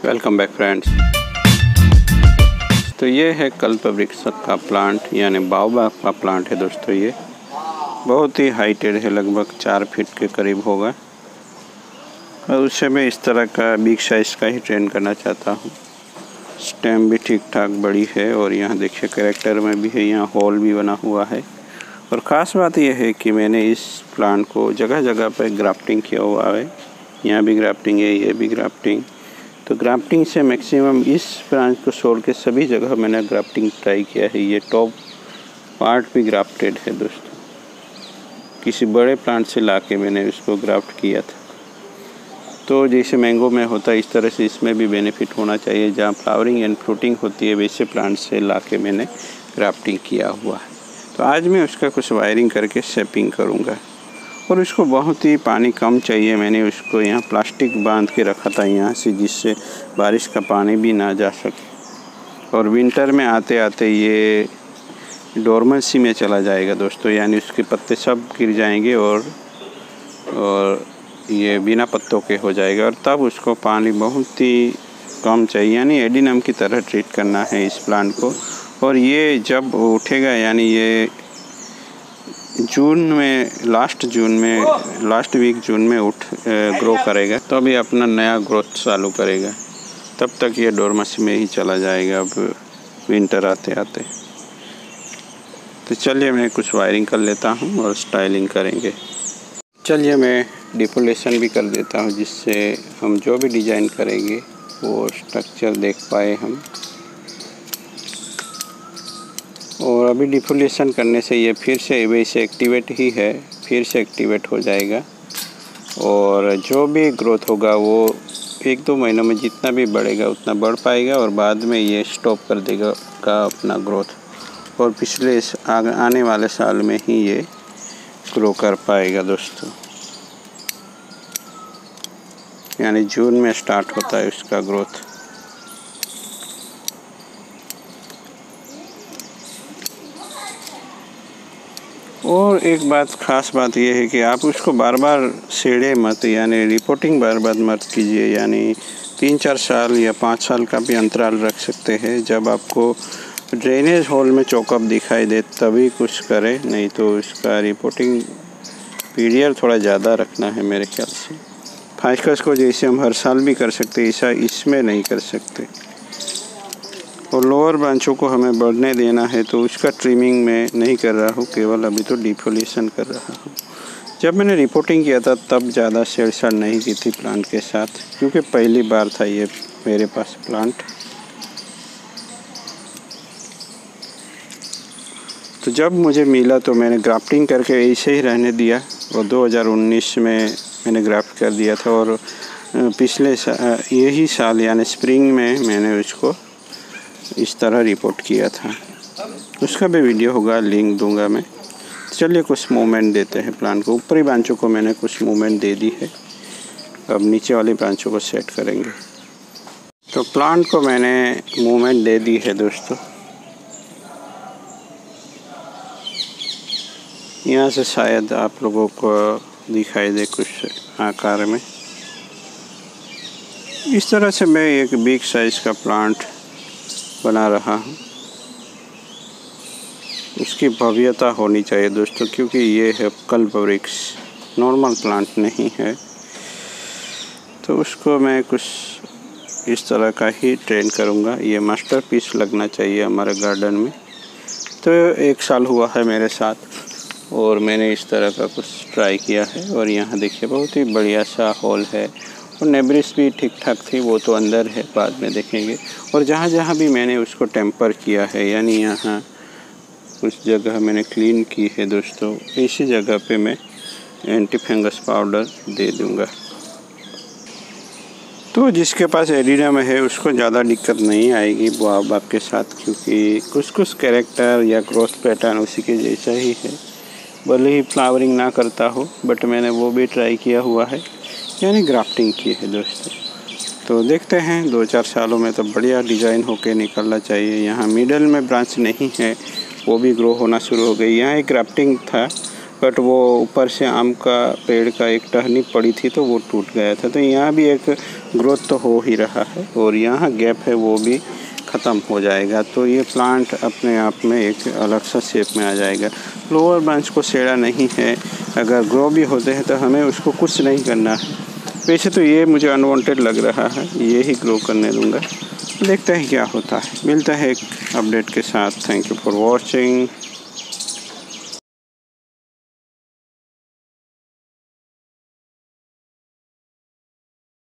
Welcome back friends. तो ये है कल्प वृक्ष का प्लांट यानी बाओबाब का प्लांट है दोस्तों। ये बहुत ही हाइटेड है, लगभग 4 फीट के करीब होगा और उससे मैं इस तरह का बिग साइज़ का ही ट्रेन करना चाहता हूँ। स्टेम भी ठीक ठाक बड़ी है और यहाँ देखिए कैरेक्टर में भी है, यहाँ होल भी बना हुआ है। और ख़ास बात यह है कि मैंने इस प्लांट को जगह जगह पर ग्राफ्टिंग किया हुआ है। यहाँ भी ग्राफ्टिंग है, ये भी ग्राफ्टिंग। तो ग्राफ्टिंग से मैक्सिमम इस ब्रांच को छोड़ के सभी जगह मैंने ग्राफ्टिंग ट्राई किया है। ये टॉप पार्ट भी ग्राफ्टेड है दोस्तों। किसी बड़े प्लांट से लाके मैंने उसको ग्राफ्ट किया था। तो जैसे मैंगो में होता है इस तरह से इसमें भी बेनिफिट होना चाहिए। जहाँ फ्लावरिंग एंड फ्रूटिंग होती है वैसे प्लांट से लाके मैंने ग्राफ्टिंग किया हुआ है। तो आज मैं उसका कुछ वायरिंग करके शेपिंग करूँगा। और उसको बहुत ही पानी कम चाहिए। मैंने उसको यहाँ प्लास्टिक बांध के रखा था यहाँ से, जिससे बारिश का पानी भी ना जा सके। और विंटर में आते आते ये डोरमेंसी में चला जाएगा दोस्तों, यानी उसके पत्ते सब गिर जाएंगे और ये बिना पत्तों के हो जाएगा। और तब उसको पानी बहुत ही कम चाहिए, यानी एडिनम की तरह ट्रीट करना है इस प्लांट को। और ये जब उठेगा, यानी ये जून में लास्ट वीक जून में ग्रो करेगा, तो अभी अपना नया ग्रोथ चालू करेगा। तब तक ये डोरमेंसी में ही चला जाएगा अब विंटर आते आते। तो चलिए मैं कुछ वायरिंग कर लेता हूँ और स्टाइलिंग करेंगे। चलिए मैं डिफोलेशन भी कर देता हूँ, जिससे हम जो भी डिज़ाइन करेंगे वो स्ट्रक्चर देख पाए हम। और अभी डिफोलेशन करने से ये फिर से वैसे एक्टिवेट ही है, फिर से एक्टिवेट हो जाएगा। और जो भी ग्रोथ होगा वो 1-2 महीनों में जितना भी बढ़ेगा उतना बढ़ पाएगा और बाद में ये स्टॉप कर देगा का अपना ग्रोथ। और पिछले आने वाले साल में ही ये ग्रो कर पाएगा दोस्तों, यानी जून में स्टार्ट होता है उसका ग्रोथ। और एक ख़ास बात यह है कि आप उसको बार बार सेड़े मत, यानी रिपोर्टिंग बार बार मत कीजिए। यानी 3-4 साल या 5 साल का भी अंतराल रख सकते हैं। जब आपको ड्रेनेज होल में चौकअप दिखाई दे तभी कुछ करें, नहीं तो उसका रिपोर्टिंग पीरियड थोड़ा ज़्यादा रखना है मेरे ख्याल से। फाइकस को जैसे हम हर साल भी कर सकते ऐसा इसमें नहीं कर सकते। और लोअर ब्रांचों को हमें बढ़ने देना है, तो उसका ट्रिमिंग मैं नहीं कर रहा हूँ, केवल अभी तो डिफोलेशन कर रहा हूँ। जब मैंने रिपोर्टिंग किया था तब ज़्यादा छेड़छाड़ नहीं की थी प्लांट के साथ, क्योंकि पहली बार था ये मेरे पास प्लांट। तो जब मुझे मिला तो मैंने ग्राफ्टिंग करके ऐसे ही रहने दिया और 2019 में मैंने ग्राफ्ट कर दिया था। और पिछले यही साल यानी स्प्रिंग में मैंने उसको इस तरह रिपोर्ट किया था। उसका भी वीडियो होगा, लिंक दूंगा मैं। चलिए कुछ मूवमेंट देते हैं प्लांट को। ऊपरी ब्रांचों को मैंने कुछ मूवमेंट दे दी है, अब नीचे वाली ब्रांचों को सेट करेंगे। तो प्लांट को मैंने मूवमेंट दे दी है दोस्तों। यहाँ से शायद आप लोगों को दिखाई दे कुछ आकार में। इस तरह से मैं एक बिग साइज़ का प्लांट बना रहा हूँ। उसकी भव्यता होनी चाहिए दोस्तों, क्योंकि ये है कल्प वृक्ष, नॉर्मल प्लांट नहीं है। तो उसको मैं कुछ इस तरह का ही ट्रेन करूँगा। ये मास्टरपीस लगना चाहिए हमारे गार्डन में। तो 1 साल हुआ है मेरे साथ और मैंने इस तरह का कुछ ट्राई किया है। और यहाँ देखिए बहुत ही बढ़िया सा हॉल है और नेब्रिस भी ठीक ठाक थी, वो तो अंदर है, बाद में देखेंगे। और जहाँ जहाँ भी मैंने उसको टेम्पर किया है, यानी यहाँ कुछ जगह मैंने क्लीन की है दोस्तों, ऐसी जगह पे मैं एंटी फंगस पाउडर दे दूँगा। तो जिसके पास एडिनम है उसको ज़्यादा दिक्कत नहीं आएगी बाओबाब के साथ, क्योंकि कुछ कैरेक्टर या ग्रोथ पैटर्न उसी के जैसा ही है। भले ही फ्लावरिंग ना करता हो, बट मैंने वो भी ट्राई किया हुआ है, यानी ग्राफ्टिंग की है दोस्तों। तो देखते हैं 2-4 सालों में तो बढ़िया डिज़ाइन होके निकलना चाहिए। यहाँ मिडल में ब्रांच नहीं है, वो भी ग्रो होना शुरू हो गई। यहाँ एक ग्राफ्टिंग था बट वो ऊपर से आम का पेड़ का एक टहनी पड़ी थी तो वो टूट गया था। तो यहाँ भी एक ग्रोथ तो हो ही रहा है और यहाँ गैप है वो भी ख़त्म हो जाएगा। तो ये प्लांट अपने आप में एक अलग सा शेप में आ जाएगा। लोअर ब्रांच को छेड़ा नहीं है, अगर ग्रो भी होते हैं तो हमें उसको कुछ नहीं करना है। वैसे तो ये मुझे अनवांटेड लग रहा है, ये ही ग्रो करने दूंगा, देखते हैं क्या होता है। मिलता है एक अपडेट के साथ। Thank you for watching.